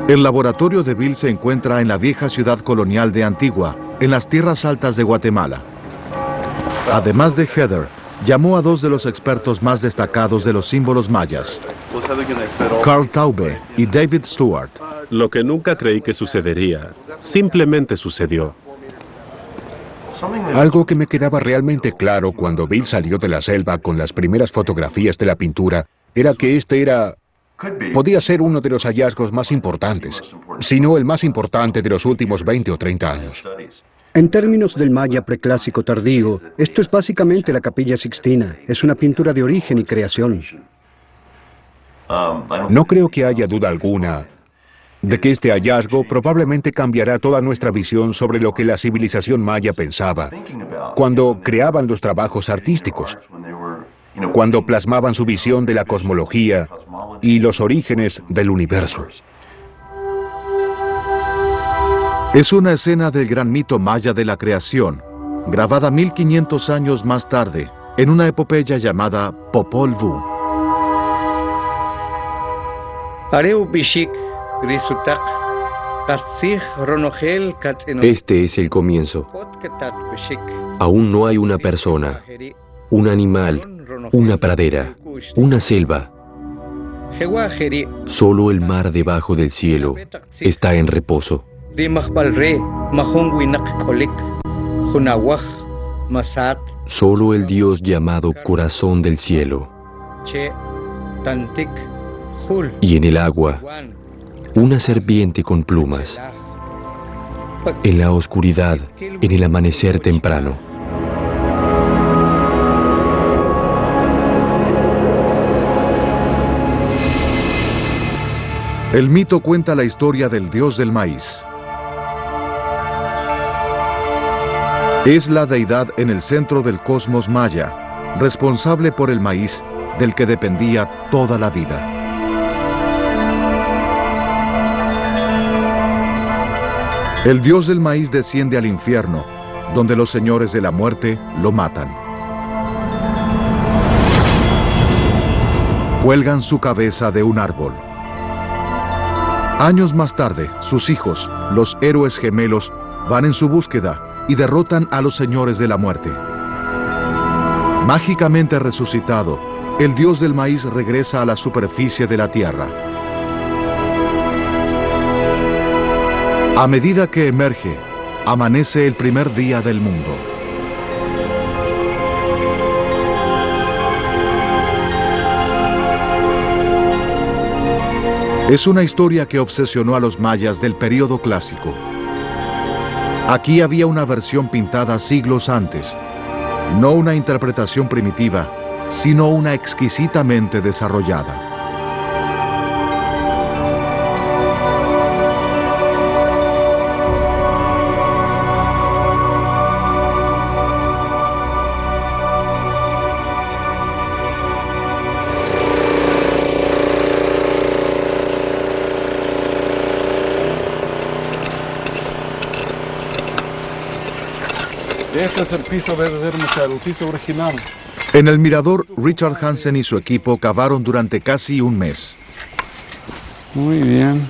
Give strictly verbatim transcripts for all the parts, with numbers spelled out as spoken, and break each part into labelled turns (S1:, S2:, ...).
S1: El laboratorio de Bill se encuentra en la vieja ciudad colonial de Antigua, en las tierras altas de Guatemala. Además de Heather, llamó a dos de los expertos más destacados de los símbolos mayas, Carl Taube y David Stewart.
S2: Lo que nunca creí que sucedería, simplemente sucedió.
S3: Algo que me quedaba realmente claro cuando Bill salió de la selva con las primeras fotografías de la pintura era que este era... podía ser uno de los hallazgos más importantes, si no el más importante de los últimos veinte o treinta años.
S4: En términos del maya preclásico tardío, esto es básicamente la Capilla Sixtina. Es una pintura de origen y creación.
S3: No creo que haya duda alguna de que este hallazgo probablemente cambiará toda nuestra visión sobre lo que la civilización maya pensaba cuando creaban los trabajos artísticos, cuando plasmaban su visión de la cosmología y los orígenes del universo.
S1: Es una escena del gran mito maya de la creación, grabada mil quinientos años más tarde, en una epopeya llamada Popol Vuh.
S5: Este es el comienzo. Aún no hay una persona, un animal, una pradera, una selva. Solo el mar debajo del cielo está en reposo. Solo el Dios llamado Corazón del Cielo. Y en el agua, una serpiente con plumas. En la oscuridad, en el amanecer temprano.
S1: El mito cuenta la historia del dios del maíz. Es la deidad en el centro del cosmos maya, responsable por el maíz del que dependía toda la vida. El dios del maíz desciende al infierno, donde los señores de la muerte lo matan. Cuelgan su cabeza de un árbol. Años más tarde, sus hijos, los héroes gemelos, van en su búsqueda y derrotan a los señores de la muerte. Mágicamente resucitado, el dios del maíz regresa a la superficie de la tierra. A medida que emerge, amanece el primer día del mundo. Es una historia que obsesionó a los mayas del período clásico. Aquí había una versión pintada siglos antes, no una interpretación primitiva, sino una exquisitamente desarrollada.
S6: Este es el piso verdadero, el piso original.
S1: En el mirador, Richard Hansen y su equipo cavaron durante casi un mes.
S6: Muy bien.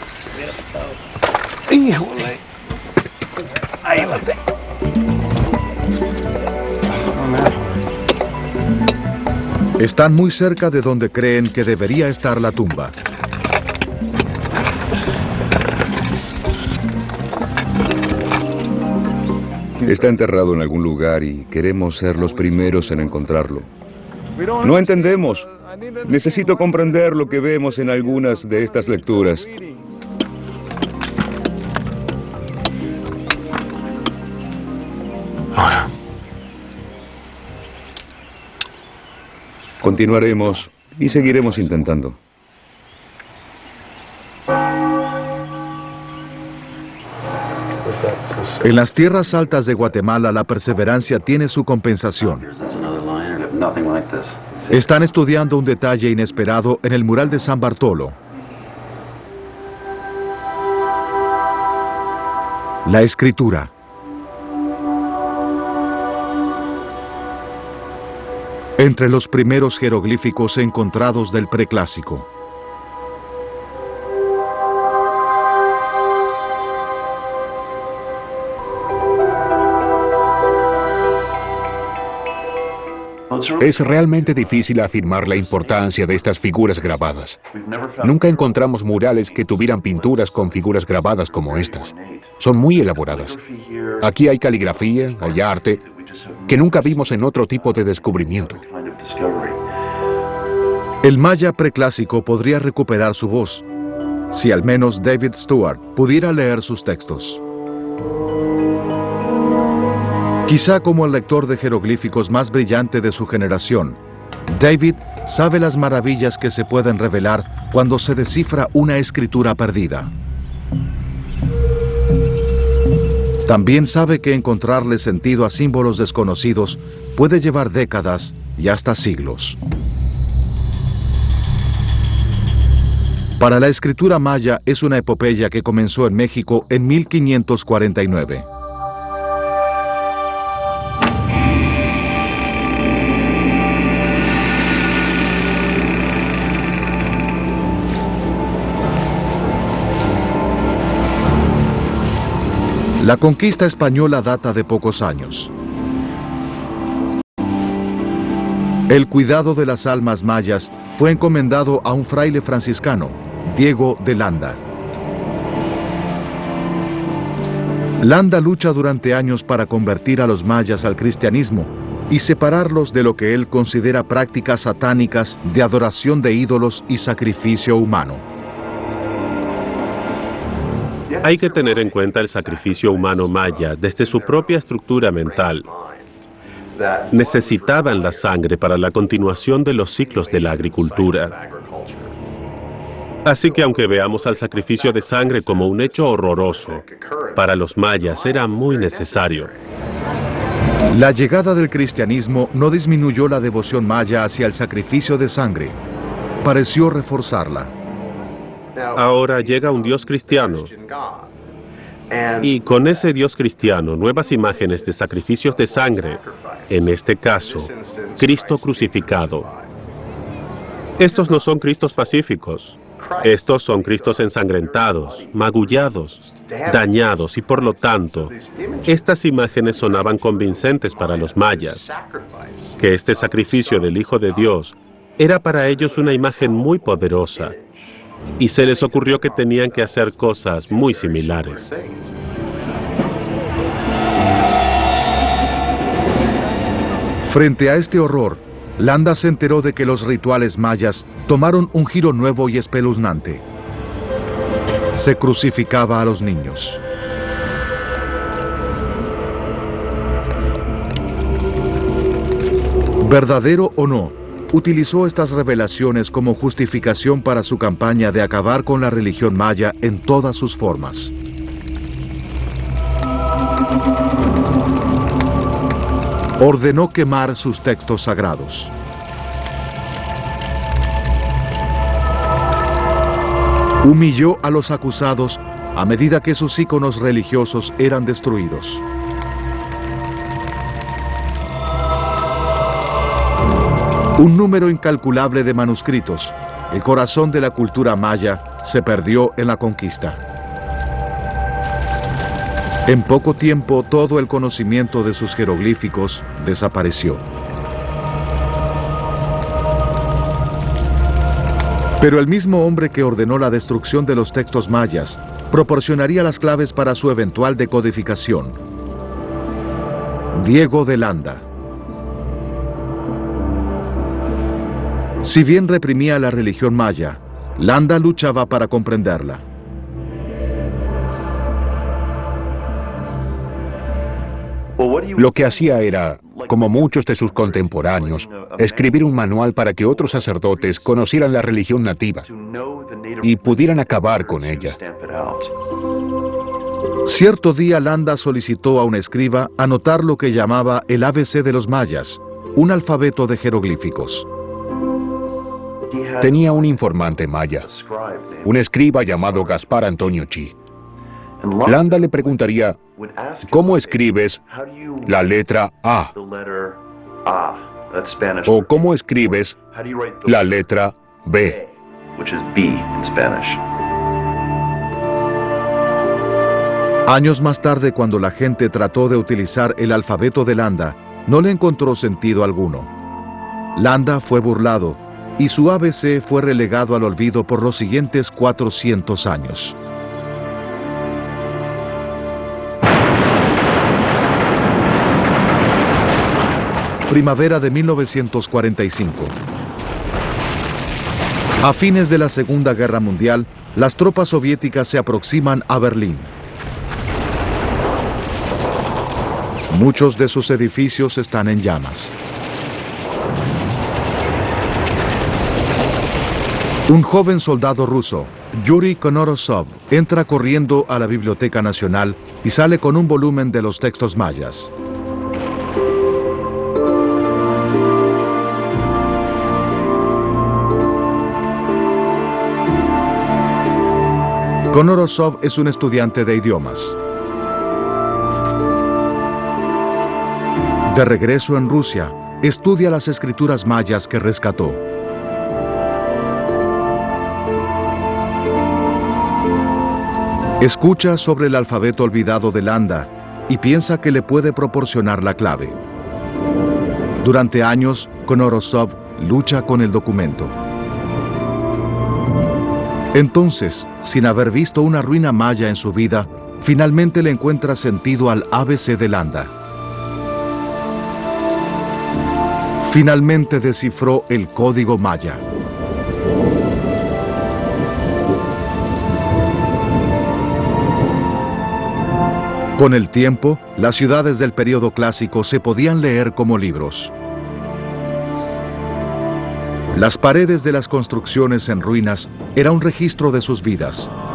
S6: ¡Híjole! Ahí lo tengo.
S1: Están muy cerca de donde creen que debería estar la tumba.
S7: Está enterrado en algún lugar y queremos ser los primeros en encontrarlo. No entendemos. Necesito comprender lo que vemos en algunas de estas lecturas.
S3: Ahora.
S7: Continuaremos y seguiremos intentando.
S1: En las tierras altas de Guatemala, la perseverancia tiene su compensación. Están estudiando un detalle inesperado en el mural de San Bartolo. La escritura. Entre los primeros jeroglíficos encontrados del preclásico.
S3: Es realmente difícil afirmar la importancia de estas figuras grabadas. Nunca encontramos murales que tuvieran pinturas con figuras grabadas como estas. Son muy elaboradas. Aquí hay caligrafía, hay arte, que nunca vimos en otro tipo de descubrimiento.
S1: El maya preclásico podría recuperar su voz, si al menos David Stewart pudiera leer sus textos. Quizá como el lector de jeroglíficos más brillante de su generación, David sabe las maravillas que se pueden revelar cuando se descifra una escritura perdida. También sabe que encontrarle sentido a símbolos desconocidos puede llevar décadas y hasta siglos. Para la escritura maya es una epopeya que comenzó en México en mil quinientos cuarenta y nueve. La conquista española data de pocos años. El cuidado de las almas mayas fue encomendado a un fraile franciscano, Diego de Landa. Landa lucha durante años para convertir a los mayas al cristianismo y separarlos de lo que él considera prácticas satánicas de adoración de ídolos y sacrificio humano.
S2: Hay que tener en cuenta el sacrificio humano maya desde su propia estructura mental. Necesitaban la sangre para la continuación de los ciclos de la agricultura. Así que aunque veamos al sacrificio de sangre como un hecho horroroso, para los mayas era muy necesario.
S1: La llegada del cristianismo no disminuyó la devoción maya hacia el sacrificio de sangre, pareció reforzarla.
S2: Ahora llega un Dios cristiano, y con ese Dios cristiano nuevas imágenes de sacrificios de sangre, en este caso, Cristo crucificado. Estos no son Cristos pacíficos, estos son Cristos ensangrentados, magullados, dañados, y por lo tanto, estas imágenes sonaban convincentes para los mayas, que este sacrificio del Hijo de Dios era para ellos una imagen muy poderosa, y se les ocurrió que tenían que hacer cosas muy similares.
S1: Frente a este horror, Landa se enteró de que los rituales mayas tomaron un giro nuevo y espeluznante. Se crucificaba a los niños. ¿Verdadero o no? Utilizó estas revelaciones como justificación para su campaña de acabar con la religión maya en todas sus formas. Ordenó quemar sus textos sagrados. Humilló a los acusados a medida que sus íconos religiosos eran destruidos. Un número incalculable de manuscritos, el corazón de la cultura maya, se perdió en la conquista. En poco tiempo, todo el conocimiento de sus jeroglíficos desapareció. Pero el mismo hombre que ordenó la destrucción de los textos mayas proporcionaría las claves para su eventual decodificación. Diego de Landa. Si bien reprimía la religión maya, Landa luchaba para comprenderla.
S3: Lo que hacía era, como muchos de sus contemporáneos, escribir un manual para que otros sacerdotes conocieran la religión nativa y pudieran acabar con ella.
S1: Cierto día Landa solicitó a un escriba anotar lo que llamaba el A B C de los mayas, un alfabeto de jeroglíficos.
S3: Tenía un informante maya, un escriba llamado Gaspar Antonio Chi. Landa le preguntaría, ¿cómo escribes la letra A? ¿O cómo escribes la letra B?
S1: Años más tarde, cuando la gente trató de utilizar el alfabeto de Landa, no le encontró sentido alguno. Landa fue burlado y su A B C fue relegado al olvido por los siguientes cuatrocientos años. Primavera de mil novecientos cuarenta y cinco. A fines de la Segunda Guerra Mundial, las tropas soviéticas se aproximan a Berlín. Muchos de sus edificios están en llamas. Un joven soldado ruso, Yuri Konorosov, entra corriendo a la Biblioteca Nacional y sale con un volumen de los textos mayas. Konorosov es un estudiante de idiomas. De regreso en Rusia, estudia las escrituras mayas que rescató. Escucha sobre el alfabeto olvidado de Landa y piensa que le puede proporcionar la clave. Durante años, Konorosov lucha con el documento. Entonces, sin haber visto una ruina maya en su vida, finalmente le encuentra sentido al A B C de Landa. Finalmente descifró el código maya. Con el tiempo, las ciudades del período clásico se podían leer como libros. Las paredes de las construcciones en ruinas era un registro de sus vidas,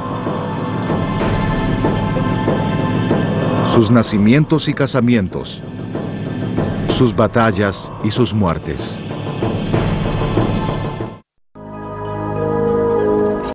S1: sus nacimientos y casamientos, sus batallas y sus muertes.